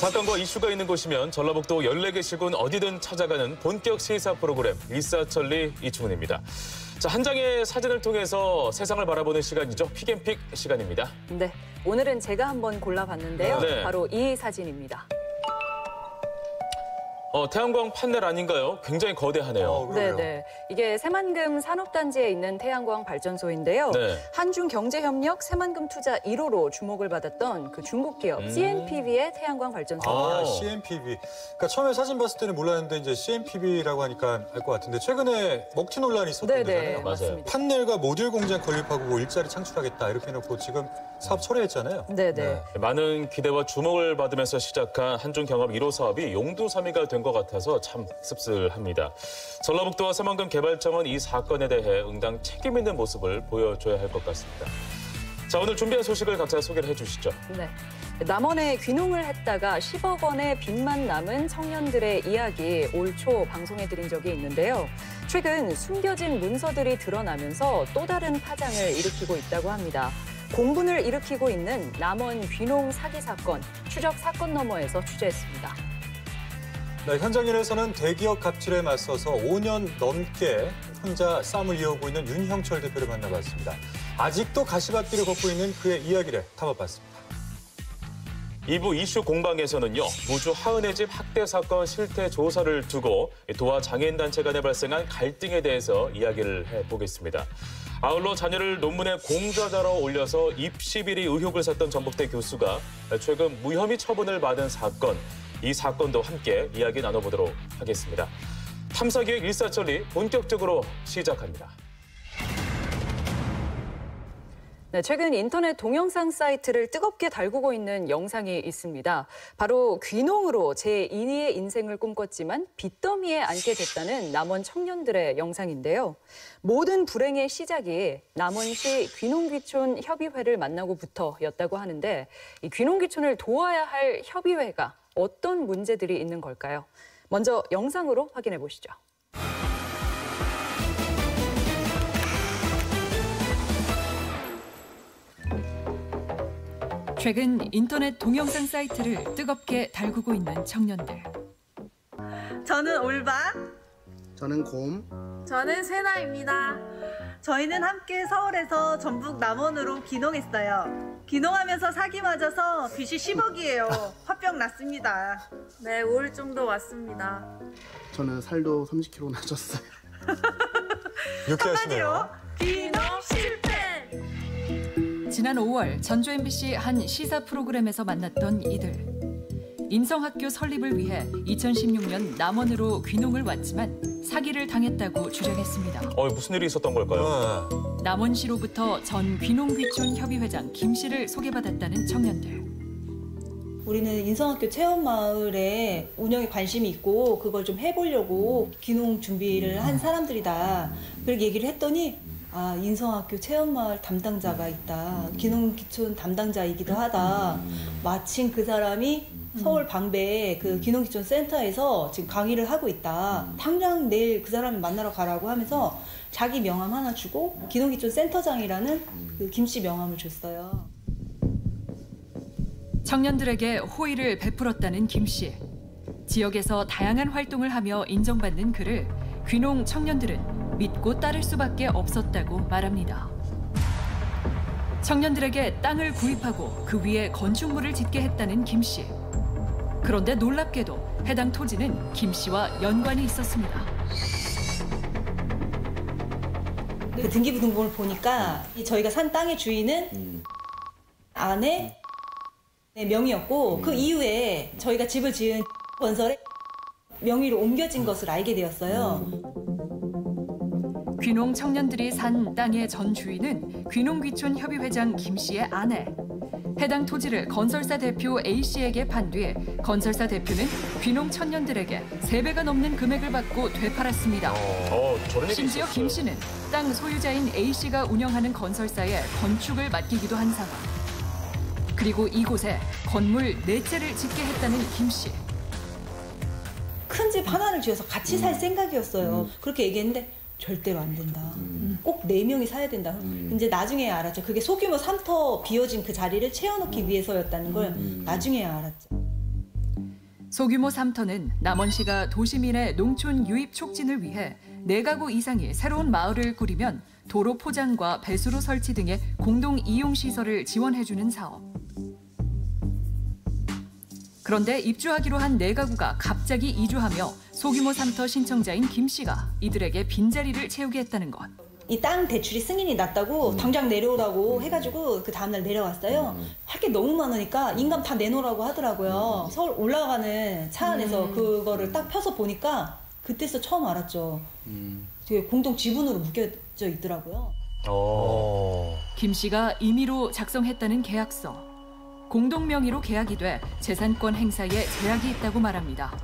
사건과 이슈가 있는 곳이면 전라북도 14개 시군 어디든 찾아가는 본격 시사 프로그램 일사천리 이충훈입니다. 자, 한 장의 사진을 통해서 세상을 바라보는 시간이죠. 픽앤픽 시간입니다. 네, 오늘은 제가 한번 골라봤는데요. 네. 바로 이 사진입니다. 태양광 판넬 아닌가요? 굉장히 거대하네요. 네네. 이게 새만금 산업단지에 있는 태양광 발전소인데요. 네. 한중경제협력 새만금 투자 1호로 주목을 받았던 그 중국 기업 CNPB의 태양광 발전소입니다. CNPB. 그러니까 처음에 사진 봤을 때는 몰랐는데 이제 CNPB라고 하니까 알 것 같은데 최근에 먹튀 논란이 있었던 데잖아요. 맞습니다. 판넬과 모듈 공장 건립하고 뭐 일자리 창출하겠다 이렇게 해놓고 지금 사업 철회했잖아요. 네네. 많은 기대와 주목을 받으면서 시작한 한중경합 1호 사업이 용두사미가 된 것 같아서 참 씁쓸합니다. 전라북도와 새만금 개발청은 이 사건에 대해 응당 책임 있는 모습을 보여줘야 할 것 같습니다. 자, 오늘 준비한 소식을 각자 소개를 해주시죠. 네. 남원에 귀농을 했다가 10억 원의 빚만 남은 청년들의 이야기 올 초 방송해드린 적이 있는데요. 최근 숨겨진 문서들이 드러나면서 또 다른 파장을 일으키고 있다고 합니다. 공분을 일으키고 있는 남원 귀농 사기 사건, 추적 사건 너머에서 취재했습니다. 네, 현장일에서는 대기업 갑질에 맞서서 5년 넘게 혼자 싸움을 이어오고 있는 윤형철 대표를 만나봤습니다. 아직도 가시밭길을 걷고 있는 그의 이야기를 담아봤습니다. 2부 이슈 공방에서는요, 무주 하은의 집 학대 사건 실태 조사를 두고 도와 장애인단체 간에 발생한 갈등에 대해서 이야기를 해보겠습니다. 아울러 자녀를 논문에 공저자로 올려서 입시 비리 의혹을 샀던 전북대 교수가 최근 무혐의 처분을 받은 사건, 이 사건도 함께 이야기 나눠보도록 하겠습니다. 탐사기획 일사천리 본격적으로 시작합니다. 네, 최근 인터넷 동영상 사이트를 뜨겁게 달구고 있는 영상이 있습니다. 바로 귀농으로 제2의 인생을 꿈꿨지만 빚더미에 앉게 됐다는 남원 청년들의 영상인데요. 모든 불행의 시작이 남원시 귀농귀촌 협의회를 만나고부터였다고 하는데 이 귀농귀촌을 도와야 할 협의회가 어떤 문제들이 있는 걸까요? 먼저 영상으로 확인해 보시죠. 최근 인터넷 동영상 사이트를 뜨겁게 달구고 있는 청년들. 저는 올바. 저는 곰. 저는 세나입니다. 저희는 함께 서울에서 전북 남원으로 귀농했어요. 귀농하면서 사기 맞아서 빚이 10억이에요. 화병 났습니다. 네, 우울증도 왔습니다. 저는 살도 30kg 나졌어요. 유쾌하시네요. 귀농 실패! 지난 5월 전주 MBC 한 시사 프로그램에서 만났던 이들. 인성학교 설립을 위해 2016년 남원으로 귀농을 왔지만 사기를 당했다고 주장했습니다. 무슨 일이 있었던 걸까요? 남원시로부터 전 귀농귀촌 협의회장 김 씨를 소개받았다는 청년들. 우리는 인성학교 체험마을에 운영에 관심이 있고 그걸 좀 해보려고 귀농 준비를 한 사람들이다. 그렇게 얘기를 했더니 인성학교 체험마을 담당자가 있다. 귀농귀촌 담당자이기도 하다. 마침 그 사람이 서울 방배에 그 귀농귀촌 센터에서 지금 강의를 하고 있다. 당장 내일 그 사람을 만나러 가라고 하면서 자기 명함 하나 주고 귀농귀촌 센터장이라는 그 김 씨 명함을 줬어요. 청년들에게 호의를 베풀었다는 김 씨. 지역에서 다양한 활동을 하며 인정받는 그를 귀농 청년들은 믿고 따를 수밖에 없었다고 말합니다. 청년들에게 땅을 구입하고 그 위에 건축물을 짓게 했다는 김 씨. 그런데 놀랍게도 해당 토지는 김 씨와 연관이 있었습니다. 그 등기부 등본을 보니까 저희가 산 땅의 주인은 아내 명의였고 그 이후에 저희가 집을 지은 건설에 명의로 옮겨진 것을 알게 되었어요. 귀농 청년들이 산 땅의 전 주인은 귀농귀촌 협의회장 김 씨의 아내. 해당 토지를 건설사 대표 A 씨에게 판 뒤 건설사 대표는 귀농 청년들에게 3배가 넘는 금액을 받고 되팔았습니다. 심지어 김 씨는 땅 소유자인 A 씨가 운영하는 건설사에 건축을 맡기기도 한 상황. 그리고 이곳에 건물 4채를 짓게 했다는 김 씨. 큰 집 하나를 지어서 같이 살 생각이었어요. 그렇게 얘기했는데 절대로 안 된다. 꼭 4명이 사야 된다. 이제 나중에 알았죠. 그게 소규모 3터 비어진 그 자리를 채워넣기 위해서였다는 걸 나중에 알았죠. 소규모 삼터는 남원시가 도시민의 농촌 유입 촉진을 위해 4가구 이상이 새로운 마을을 꾸리면 도로 포장과 배수로 설치 등의 공동 이용 시설을 지원해주는 사업. 그런데 입주하기로 한 4가구가 갑자기 이주하며 소규모 삼터 신청자인 김 씨가 이들에게 빈자리를 채우게 했다는 것. 이 땅 대출이 승인이 났다고 당장 내려오라고 해가지고 그 다음날 내려왔어요. 할 게 너무 많으니까 인감 다 내놓으라고 하더라고요. 서울 올라가는 차 안에서 그거를 딱 펴서 보니까 그때서 처음 알았죠. 되게 공동 지분으로 묶여져 있더라고요. 김 씨가 임의로 작성했다는 계약서. 공동 명의로 계약이 돼 재산권 행사에 제약이 있다고 말합니다.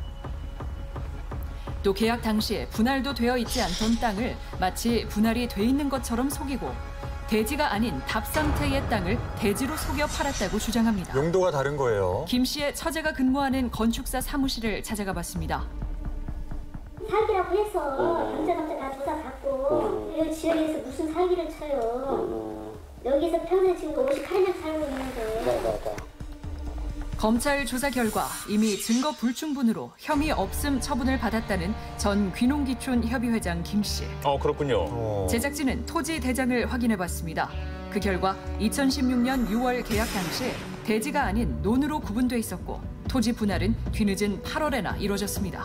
또 계약 당시에 분할도 되어 있지 않던 땅을 마치 분할이 돼 있는 것처럼 속이고 대지가 아닌 답 상태의 땅을 대지로 속여 팔았다고 주장합니다. 용도가 다른 거예요. 김 씨의 처제가 근무하는 건축사 사무실을 찾아가 봤습니다. 사기라고 해서 경찰한테 다 조사 받고 여기 지역에서 무슨 사기를 쳐요. 여기서 평생 지금 58년 살고 있는데. 검찰 조사 결과 이미 증거 불충분으로 혐의 없음 처분을 받았다는 전 귀농귀촌 협의회장 김 씨. 그렇군요. 제작진은 토지 대장을 확인해봤습니다. 그 결과 2016년 6월 계약 당시 대지가 아닌 논으로 구분돼 있었고 토지 분할은 뒤늦은 8월에나 이루어졌습니다.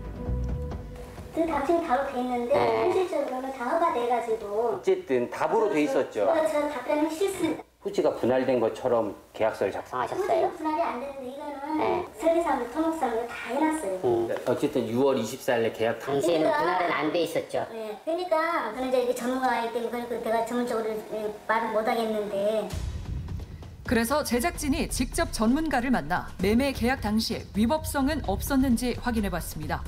그 답증이 바로 돼 있는데 현실적으로는 다 허가돼가지고 어쨌든 답으로 돼 있었죠. 저 답변은 싫습니다. 토지가 분할된 것처럼 계약서를 작성하셨어요. 분할이 안 되는데 이거는 설계사무, 토목사무 다 해놨어요. 어쨌든 6월 24일에 계약 당시에는 분할은 안 돼 있었죠. 네, 그러니까 저는 이제 전문가이기 때문에 내가 전문적으로 말을 못 하겠는데. 그래서 제작진이 직접 전문가를 만나 매매 계약 당시에 위법성은 없었는지 확인해봤습니다.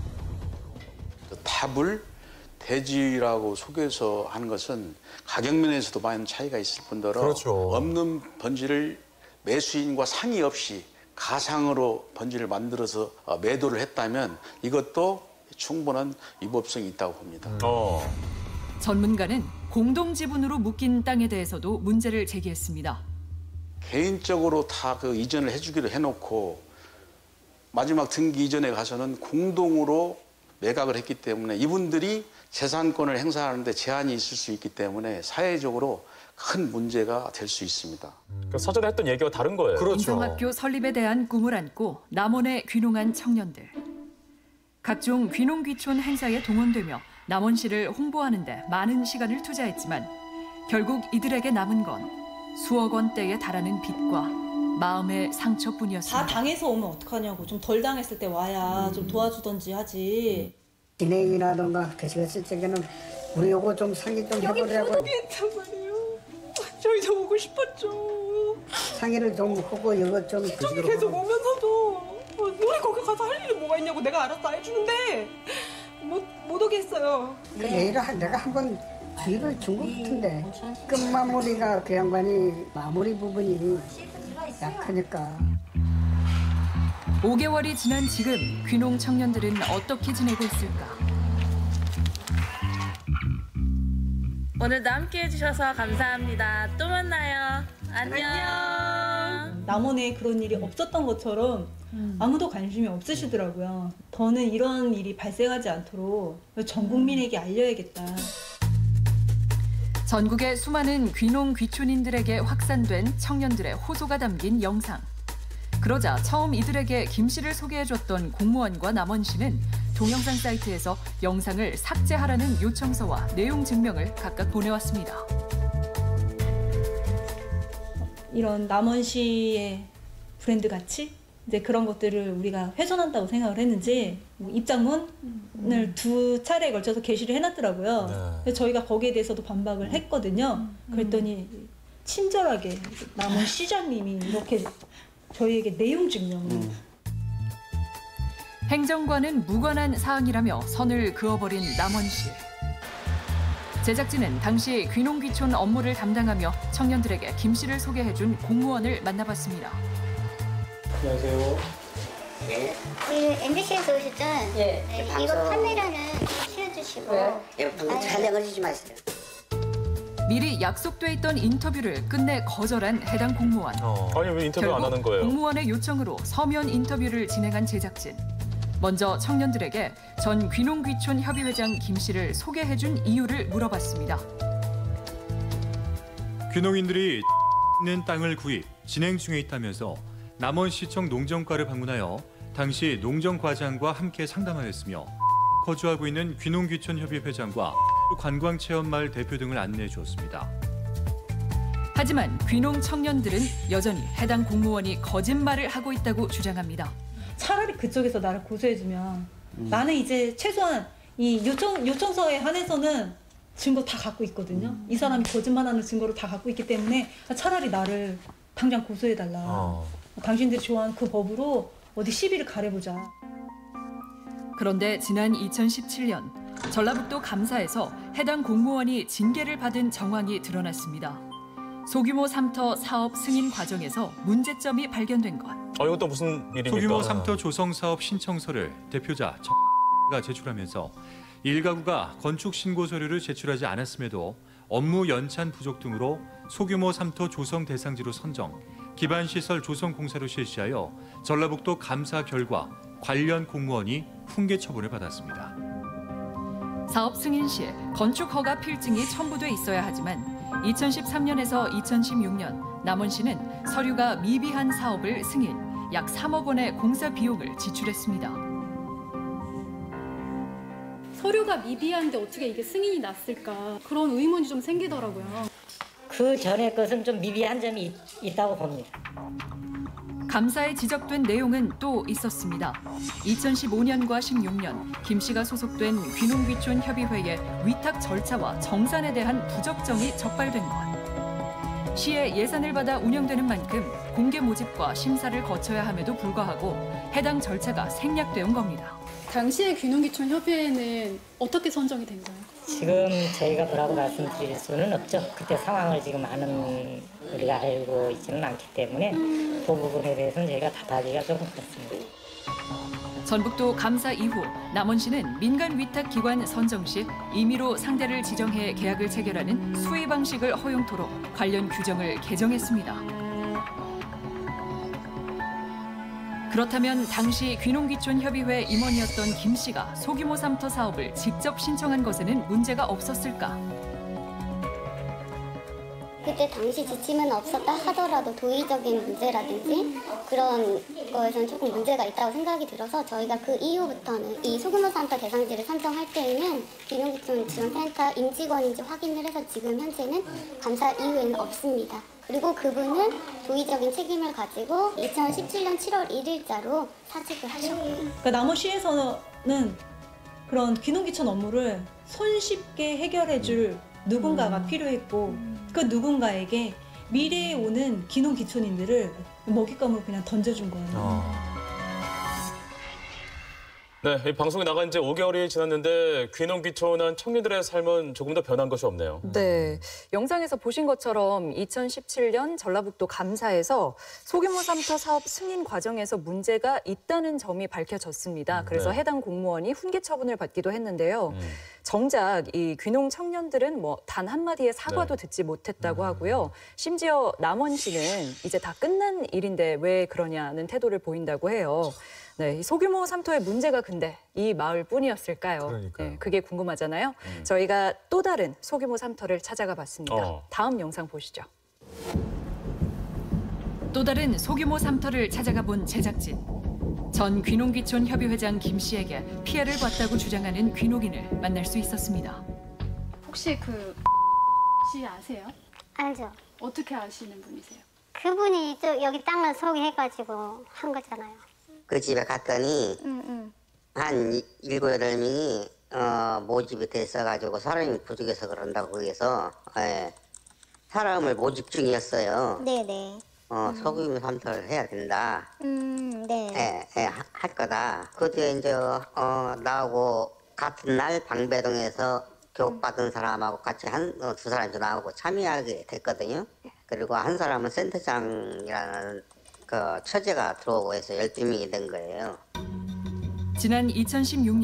답을 대지라고 속여서 하는 것은 가격면에서도 많은 차이가 있을 뿐더러 그렇죠. 없는 번지를 매수인과 상의 없이 가상으로 번지를 만들어서 매도를 했다면 이것도 충분한 위법성이 있다고 봅니다. 전문가는 공동지분으로 묶인 땅에 대해서도 문제를 제기했습니다. 개인적으로 다 그 이전을 해주기로 해놓고 마지막 등기 이전에 가서는 공동으로 매각을 했기 때문에 이분들이 재산권을 행사하는데 제한이 있을 수 있기 때문에 사회적으로 큰 문제가 될 수 있습니다. 사전에 했던 얘기와 다른 거예요. 그렇죠. 인성학교 설립에 대한 꿈을 안고 남원에 귀농한 청년들. 각종 귀농귀촌 행사에 동원되며 남원시를 홍보하는 데 많은 시간을 투자했지만 결국 이들에게 남은 건 수억 원대에 달하는 빚과 마음의 상처뿐이었습니다. 다 당해서 오면 어떡하냐고. 좀 덜 당했을 때 와야 좀 도와주던지 하지. 진행이라던가 게시글 쓸 적에는 우리 요거 좀 상의 좀 해보려고. 여기 부동이었단 말이에요. 저희도 오고 싶었죠. 상의를 좀 하고 이거 좀. 저기 계속 오면서도 우리 거기 가서 할 일이 뭐가 있냐고 내가 알아서 해주는데 못 오겠어요. 그 얘기를 내가 한번 기회를 준 것 같은데 끝마무리가 그 양반이 마무리 부분이 약하니까. 5개월이 지난 지금 귀농 청년들은 어떻게 지내고 있을까? 오늘도 함께 해주셔서 감사합니다. 또 만나요. 안녕. 남원에 그런 일이 없었던 것처럼 아무도 관심이 없으시더라고요. 더는 이런 일이 발생하지 않도록 전 국민에게 알려야겠다. 전국의 수많은 귀농 귀촌인들에게 확산된 청년들의 호소가 담긴 영상. 그러자 처음 이들에게 김 씨를 소개해줬던 공무원과 남원시는 동영상 사이트에서 영상을 삭제하라는 요청서와 내용 증명을 각각 보내왔습니다. 이런 남원시의 브랜드 가치? 이제 그런 것들을 우리가 훼손한다고 생각을 했는지 입장문을 2차례에 걸쳐서 게시를 해놨더라고요. 그래서 저희가 거기에 대해서도 반박을 했거든요. 그랬더니 친절하게 남원 시장님이 이렇게 저희에게 내용 증명을. 행정과는 무관한 사항이라며 선을 그어버린 남원시. 제작진은 당시 귀농귀촌 업무를 담당하며 청년들에게 김 씨를 소개해준 공무원을 만나봤습니다. 안녕하세요. 네. MBC에서 오셨죠? 예. 네, 이거 카메라는 씌워주시고. 촬영을 하지 마세요. 미리 약속돼 있던 인터뷰를 끝내 거절한 해당 공무원. 아니 왜 인터뷰 결국 안 하는 거예요? 공무원의 요청으로 서면 인터뷰를 진행한 제작진. 먼저 청년들에게 전 귀농귀촌 협의회장 김 씨를 소개해준 이유를 물어봤습니다. 귀농인들이 있는 땅을 구입, 진행 중에 있다면서 남원시청 농정과를 방문하여 당시 농정과장과 함께 상담하였으며 거주하고 있는 귀농귀촌협의회장과 관광체험마을 대표 등을 안내해 주었습니다. 하지만 귀농 청년들은 여전히 해당 공무원이 거짓말을 하고 있다고 주장합니다. 차라리 그쪽에서 나를 고소해주면 나는 이제 최소한 이 요청서에 한해서는 증거 다 갖고 있거든요. 이 사람이 거짓말하는 증거를 다 갖고 있기 때문에 차라리 나를 당장 고소해달라. 당신들이 좋아하는 그 법으로 어디 시비를 가려보자. 그런데 지난 2017년 전라북도 감사에서 해당 공무원이 징계를 받은 정황이 드러났습니다. 소규모 삼터 사업 승인 과정에서 문제점이 발견된 것. 이것도 무슨 일입니까? 소규모 삼터 조성 사업 신청서를 대표자 정가 제출하면서 일가구가 건축 신고 서류를 제출하지 않았음에도 업무 연찬 부족 등으로 소규모 삼터 조성 대상지로 선정, 기반 시설 조성 공사로 실시하여 전라북도 감사 결과 관련 공무원이 훈계 처분을 받았습니다. 사업 승인 시 건축 허가 필증이 첨부돼 있어야 하지만 2013년에서 2016년 남원시는 서류가 미비한 사업을 승인, 약 3억 원의 공사 비용을 지출했습니다. 서류가 미비한데 어떻게 이게 승인이 났을까 그런 의문이 좀 생기더라고요. 그 전에 것은 좀 미비한 점이 있다고 봅니다. 감사에 지적된 내용은 또 있었습니다. 2015년과 16년 김 씨가 소속된 귀농귀촌 협의회의 위탁 절차와 정산에 대한 부적정이 적발된 것. 시의 예산을 받아 운영되는 만큼 공개 모집과 심사를 거쳐야 함에도 불구하고 해당 절차가 생략되온 겁니다. 당시의 귀농귀촌 협의회는 어떻게 선정이 된 거예요? 지금 저희가 뭐라고 말씀드릴 수는 없죠. 그때 상황을 지금 아는 우리가 알고 있지는 않기 때문에 그 부분에 대해서는 저희가 답하기가 조금 그렇습니다. 전북도 감사 이후 남원시는 민간 위탁 기관 선정 시 임의로 상대를 지정해 계약을 체결하는 수의 방식을 허용토록 관련 규정을 개정했습니다. 그렇다면 당시 귀농귀촌 협의회 임원이었던 김 씨가 소규모 삼터 사업을 직접 신청한 것에는 문제가 없었을까? 그때 당시 지침은 없었다 하더라도 도의적인 문제라든지 그런 거에서는 조금 문제가 있다고 생각이 들어서 저희가 그 이후부터는 이 소규모 삼터 대상지를 선정할 때에는 귀농귀촌 지원센터 임직원인지 확인을 해서 지금 현재는 감사 이후에는 없습니다. 그리고 그분은 도의적인 책임을 가지고 2017년 7월 1일자로 사직을 하셨고요. 그러니까 남원시에서는 그런 귀농귀촌 업무를 손쉽게 해결해줄 누군가가 필요했고 그 누군가에게 미래에 오는 귀농귀촌인들을 먹잇감으로 그냥 던져준 거예요. 네, 이 방송이 나간 지 5개월이 지났는데 귀농귀촌한 청년들의 삶은 조금 더 변한 것이 없네요. 네, 영상에서 보신 것처럼 2017년 전라북도 감사에서 소규모 삼터 사업 승인 과정에서 문제가 있다는 점이 밝혀졌습니다. 그래서 네. 해당 공무원이 훈계 처분을 받기도 했는데요. 정작 이 귀농 청년들은 뭐 단 한마디의 사과도 듣지 못했다고 하고요. 심지어 남원시는 이제 다 끝난 일인데 왜 그러냐는 태도를 보인다고 해요. 네, 이 소규모 삼터의 문제가 근데 이 마을뿐이었을까요? 네, 그게 궁금하잖아요. 저희가 또 다른 소규모 삼터를 찾아가 봤습니다. 다음 영상 보시죠. 또 다른 소규모 삼터를 찾아가 본 제작진. 전 귀농귀촌 협의회장 김 씨에게 피해를 봤다고 주장하는 귀농인을 만날 수 있었습니다. 혹시 그 씨 아세요? 알죠. 어떻게 아시는 분이세요? 그분이 여기 땅을 소개해가지고 한 거잖아요. 그 집에 갔더니 한 7, 8명이 모집이 됐어가지고 사람이 부족해서 그런다고 거기서 사람을 모집 중이었어요. 네네. 소규모 삼터를 해야 된다. 네. 할 거다. 그 뒤에 이제 나하고 같은 날 방배동에서 교육받은 사람하고 같이 두 사람이 나오고 참여하게 됐거든요. 그리고 한 사람은 센터장이라는 그 처제가 들어오고 해서 12명이 된 거예요. 지난 2016년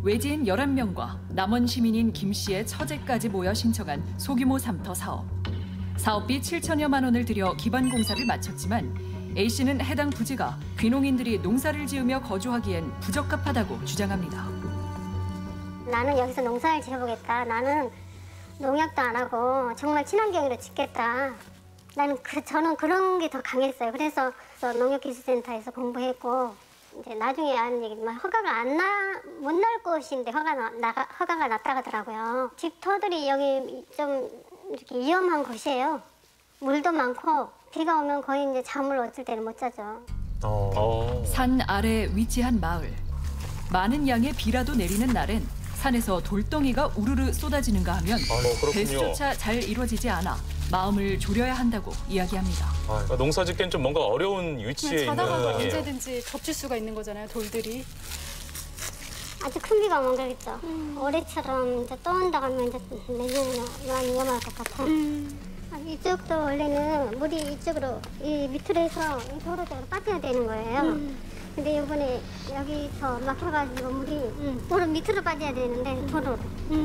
외지인 11명과 남원 시민인 김 씨의 처제까지 모여 신청한 소규모 삼터 사업. 사업비 7천여만 원을 들여 기반 공사를 마쳤지만 A 씨는 해당 부지가 귀농인들이 농사를 지으며 거주하기엔 부적합하다고 주장합니다. 나는 여기서 농사를 지어보겠다. 나는 농약도 안 하고 정말 친환경으로 짓겠다. 저는 그런 게 더 강했어요. 그래서 농협기술센터에서 공부했고 이제 나중에 아는 얘기지만 허가가 못 날 곳인데 허가가 났다 하더라고요. 집터들이 여기 좀 이렇게 위험한 곳이에요. 물도 많고 비가 오면 거의 이제 잠을 어쩔 때는 못 자죠. 산 아래 위치한 마을. 많은 양의 비라도 내리는 날엔 산에서 돌덩이가 우르르 쏟아지는가 하면 배수조차 잘 이루어지지 않아 마음을 졸여야 한다고 이야기합니다. 그러니까 농사짓기엔 좀 뭔가 어려운 위치에 있는 자다가도 땅이에요. 언제든지 덮칠 수가 있는 거잖아요, 돌들이. 아주 큰 비가 오면 그러겠죠. 올해처럼 이제 또 온다고 하면 이제 내년에는 많이 위험할 것 같아. 이쪽도 원래는 물이 이쪽으로 이 밑으로 해서 이 도로 쪽으로 빠져야 되는 거예요. 근데 이번에 여기서 막혀가지고 물이 도로 밑으로 빠져야 되는데 도로로.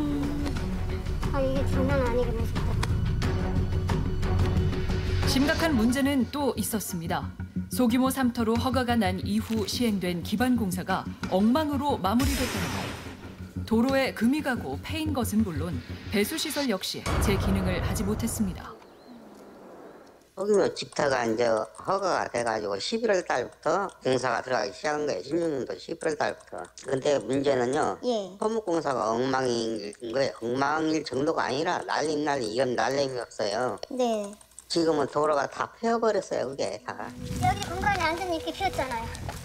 이게 장난 아니게 무섭다. 심각한 문제는 또 있었습니다. 소규모 삼터로 허가가 난 이후 시행된 기반 공사가 엉망으로 마무리됐다는 것. 도로에 금이 가고 패인 것은 물론 배수시설 역시 제 기능을 하지 못했습니다. 소규모 집터가 이제 허가가 돼가지고 11월 달부터 공사가 들어가기 시작한 거예요. 16년도 11월 달부터. 근데 문제는요. 토목공사가 엉망인 거예요. 엉망일 정도가 아니라 이건 날림이 없어요. 네. 지금은 도로가 다 패어버렸어요. 그게 다. 여기 공간이 완전히 이렇게 피었잖아요.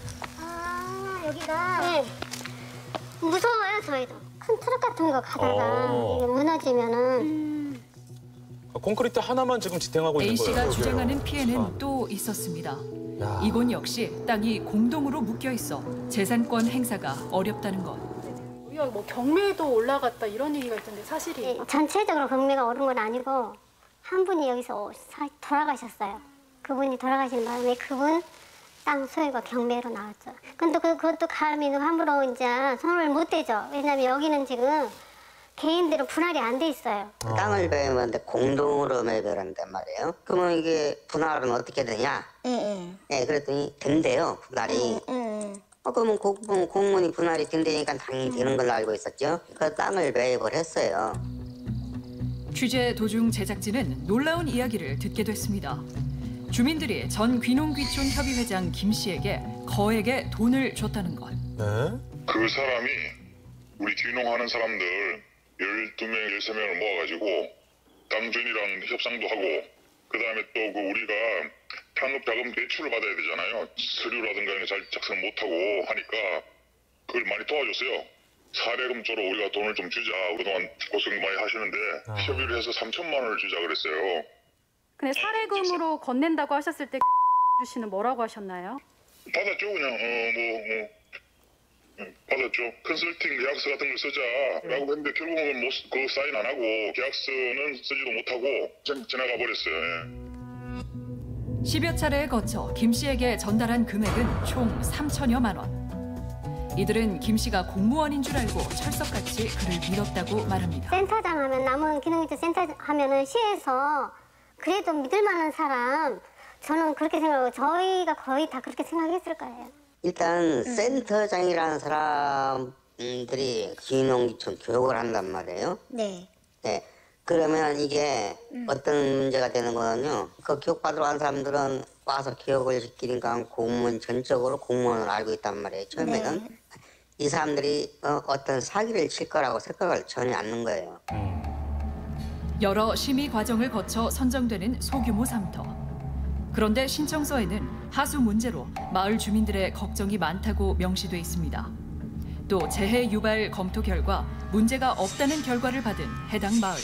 여기가 네. 무서워요. 저희도. 큰 트럭 같은 거 가다가 이게 무너지면은 콘크리트 하나만 지금 지탱하고 있는 거예요. A씨가 주장하는 피해는 또 있었습니다. 이곳 역시 땅이 공동으로 묶여 있어 재산권 행사가 어렵다는 것. 우리가 뭐 경매도 올라갔다 이런 얘기가 있던데 사실이에요? 네, 전체적으로 경매가 오른 건 아니고 한 분이 여기서 돌아가셨어요. 그분이 돌아가신 바람에 그분 땅 소유가 경매로 나왔죠. 근데 그것도 감히 함부로 이제 손을 못 대죠. 왜냐면 여기는 지금 개인들은 분할이 안 돼 있어요. 땅을 배우는데 공동으로 매별한단 말이에요. 그러면 이게 분할은 어떻게 되냐? 네, 그랬더니 된대요, 분할이. 그러면 공무원이 분할이 된다니까 당연히 되는 걸로 알고 있었죠. 그 땅을 매입을 했어요. 취재 도중 제작진은 놀라운 이야기를 듣게 됐습니다. 주민들이 전 귀농귀촌 협의회장 김 씨에게 거액의 돈을 줬다는 것. 그 사람이 우리 귀농하는 사람들 12명, 13명을 모아가지고 땅주인이랑 협상도 하고 그다음에 또 우리가 상업자금 대출을 받아야 되잖아요. 서류라든가 이런 거 잘 작성 못하고 하니까 그걸 많이 도와줬어요. 사례금조로 우리가 돈을 좀 주자. 그동안 고생 많이 하시는데 협의를 해서 3천만 원을 주자 그랬어요. 근데 사례금으로 건넨다고 하셨을 때 씨는 뭐라고 하셨나요? 받았죠. 그냥 받았죠. 컨설팅 계약서 같은 걸 쓰자라고 했는데 결국은 그 사인 안 하고 계약서는 쓰지도 못하고 지나가 버렸어요. 10여 차례에 거쳐 김 씨에게 전달한 금액은 총 3천여만 원. 이들은 김 씨가 공무원인 줄 알고 철석같이 그를 믿었다고 말합니다. 센터장 하면 남원 귀농귀촌 센터 하면은 시에서 그래도 믿을 만한 사람 저는 그렇게 생각하고 저희가 거의 다 그렇게 생각했을 거예요. 일단 센터장이라는 사람들이 귀농귀촌 교육을 한단 말이에요. 네. 네. 그러면 이게 어떤 문제가 되는 거는요. 그 교육받으러 간 사람들은 와서 교육을 시키니까 공무원 전적으로 공무원을 알고 있단 말이에요. 처음에는. 네. 이 사람들이 어떤 사기를 칠 거라고 생각을 전혀 않는 거예요. 여러 심의 과정을 거쳐 선정되는 소규모 삼터. 그런데 신청서에는 하수 문제로 마을 주민들의 걱정이 많다고 명시돼 있습니다. 또 재해 유발 검토 결과 문제가 없다는 결과를 받은 해당 마을.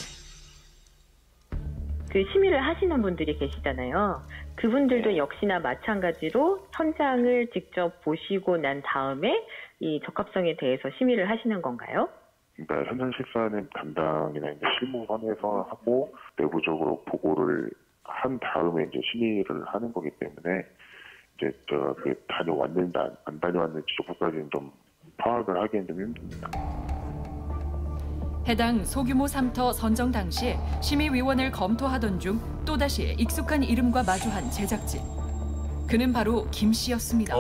그 심의를 하시는 분들이 계시잖아요. 그분들도 역시나 마찬가지로 현장을 직접 보시고 난 다음에 이 적합성에 대해서 심의를 하시는 건가요? 그러니까 현장 실사는 담당이나 이제 실무선에서 하고 내부적으로 보고를 한 다음에 이제 심의를 하는 거기 때문에 이제 제가 그 다녀왔는지 안 다녀왔는지 조금까지는 좀 파악을 하기엔 좀 힘듭니다. 해당 소규모 삼터 선정 당시 심의위원을 검토하던 중 또다시 익숙한 이름과 마주한 제작진. 그는 바로 김 씨였습니다.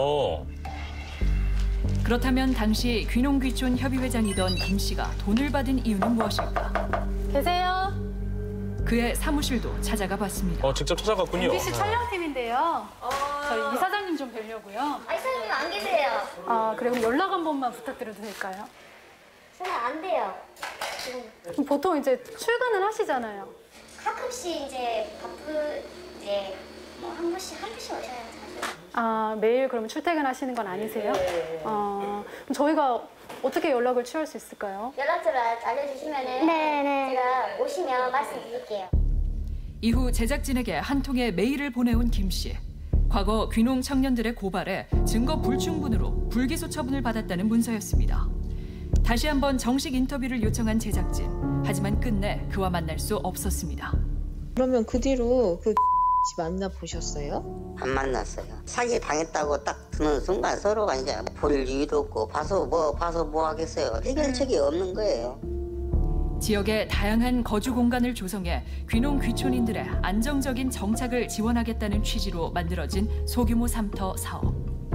그렇다면 당시 귀농귀촌 협의회장이던 김 씨가 돈을 받은 이유는 무엇일까? 계세요? 그의 사무실도 찾아가 봤습니다. 직접 찾아갔군요. MBC 촬영팀인데요. 저희 이사장님 좀 뵈려고요. 이사장님 안 계세요. 그럼 연락 한 번만 부탁드려도 될까요? 저는 안 돼요. 그럼 보통 이제 출근을 하시잖아요. 가끔씩 이제 이제 뭐 한 번씩 오셔야 자주. 매일 그러면 출퇴근하시는 건 아니세요? 그럼 저희가 어떻게 연락을 취할 수 있을까요? 연락처를 알려주시면은 제가 오시면 말씀드릴게요. 이후 제작진에게 한 통의 메일을 보내온 김 씨. 과거 귀농 청년들의 고발에 증거 불충분으로 불기소 처분을 받았다는 문서였습니다. 다시 한번 정식 인터뷰를 요청한 제작진. 하지만 끝내 그와 만날 수 없었습니다. 그러면 그 뒤로 그 만나보셨어요? 안 만났어요. 사기 당했다고 딱 드는 순간 서로가 이제 볼 이유도 없고 봐서 뭐 하겠어요. 해결책이 없는 거예요. 지역의 다양한 거주 공간을 조성해 귀농 귀촌인들의 안정적인 정착을 지원하겠다는 취지로 만들어진 소규모 삼터 사업.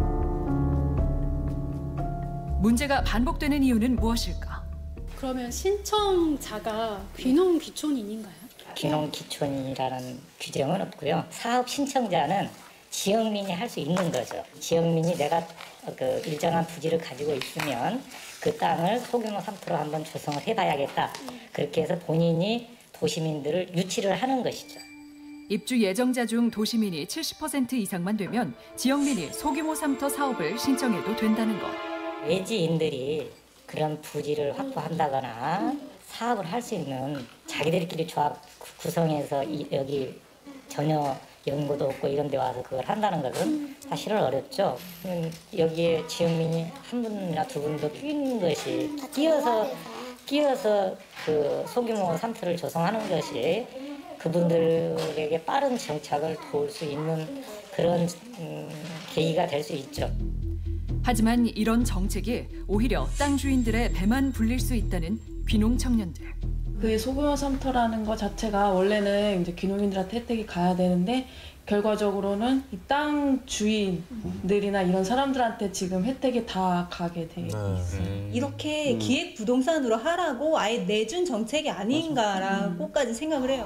문제가 반복되는 이유는 무엇일까? 그러면 신청자가 귀농 귀촌인인가요? 귀농 귀촌이라는 규정은 없고요. 사업 신청자는 지역민이 할 수 있는 거죠. 지역민이 내가 그 일정한 부지를 가지고 있으면 그 땅을 소규모 삼터로 한번 조성을 해봐야겠다. 그렇게 해서 본인이 도시민들을 유치를 하는 것이죠. 입주 예정자 중 도시민이 70% 이상만 되면 지역민이 소규모 삼터 사업을 신청해도 된다는 것. 외지인들이 그런 부지를 확보한다거나 사업을 할 수 있는 자기들끼리 조합 구성해서 여기 전혀 연고도 없고 이런 데 와서 그걸 한다는 것은 사실은 어렵죠. 여기에 지역민이 한 분이나 두 분도 끼는 것이 끼어서 그 소규모 삼터를 조성하는 것이 그분들에게 빠른 정착을 도울 수 있는 그런 계기가 될 수 있죠. 하지만 이런 정책이 오히려 땅 주인들의 배만 불릴 수 있다는 귀농 청년들. 그 소규모 삼터라는 것 자체가 원래는 이제 귀농인들한테 혜택이 가야 되는데 결과적으로는 이 땅 주인들이나 이런 사람들한테 지금 혜택이 다 가게 돼 있어요. 이렇게 기획 부동산으로 하라고 아예 내준 정책이 아닌가라고까지 생각을 해요.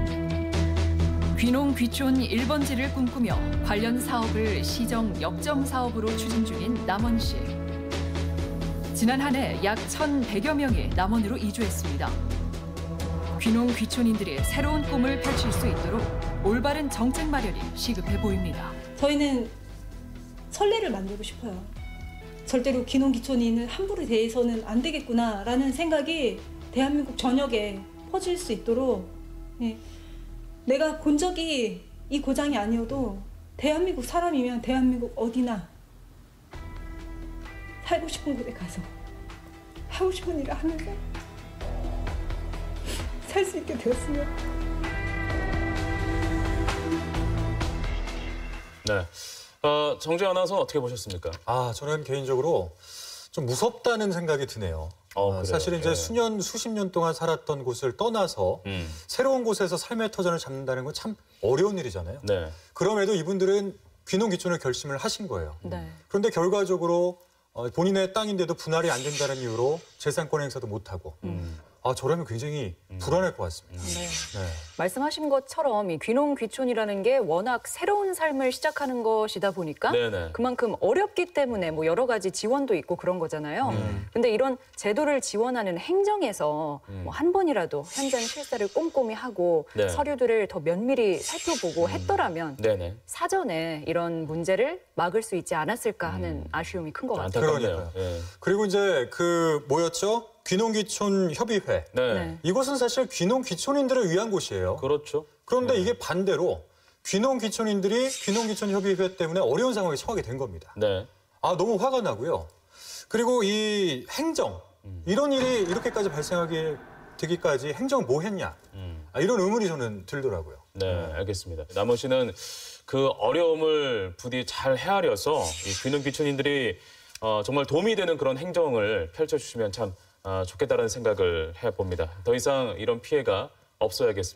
귀농 귀촌 1번지를 꿈꾸며 관련 사업을 시정 역점 사업으로 추진 중인 남원 씨. 지난 한 해 약 1,100여 명이 남원으로 이주했습니다. 귀농 귀촌인들이 새로운 꿈을 펼칠 수 있도록 올바른 정책 마련이 시급해 보입니다. 저희는 선례를 만들고 싶어요. 절대로 귀농 귀촌인을 함부로 대해서는 안 되겠구나라는 생각이 대한민국 전역에 퍼질 수 있도록 내가 본 적이 이 고장이 아니어도 대한민국 사람이면 대한민국 어디나 살고 싶은 곳에 가서 하고 싶은 일을 하면서 살 수 있게 되었으면. 네. 정재 아나운서는 어떻게 보셨습니까? 저는 개인적으로 좀 무섭다는 생각이 드네요. 사실 이제 수십 년 동안 살았던 곳을 떠나서 새로운 곳에서 삶의 터전을 잡는다는 건 참 어려운 일이잖아요. 네. 그럼에도 이분들은 귀농 귀촌을 결심을 하신 거예요. 네. 그런데 결과적으로 본인의 땅인데도 분할이 안 된다는 이유로 재산권 행사도 못하고 저라면 굉장히 불안할 것 같습니다. 네. 네. 말씀하신 것처럼 이 귀농 귀촌이라는 게 워낙 새로운 삶을 시작하는 것이다 보니까 네네. 그만큼 어렵기 때문에 뭐 여러 가지 지원도 있고 그런 거잖아요. 근데 이런 제도를 지원하는 행정에서 뭐 한 번이라도 현장 실사를 꼼꼼히 하고 네. 서류들을 더 면밀히 살펴보고 했더라면 네네. 사전에 이런 문제를 막을 수 있지 않았을까 하는 아쉬움이 큰 것 같아요. 안타깝네요. 예. 그리고 이제 그 뭐였죠? 귀농귀촌 협의회. 네. 이곳은 사실 귀농 귀촌인들을 위한 곳이에요. 그렇죠. 그런데 이게 반대로 귀농 귀촌인들이 귀농 귀촌 협의회 때문에 어려운 상황에 처하게 된 겁니다. 네. 너무 화가 나고요. 그리고 이 행정 이런 일이 이렇게까지 발생하게 되기까지 행정 뭐 했냐? 이런 의문이 저는 들더라고요. 네, 알겠습니다. 남원 씨는 그 어려움을 부디 잘 헤아려서 이 귀농 귀촌인들이 정말 도움이 되는 그런 행정을 펼쳐주시면 참 좋겠다는 생각을 해봅니다. 더 이상 이런 피해가 없어야겠습니다.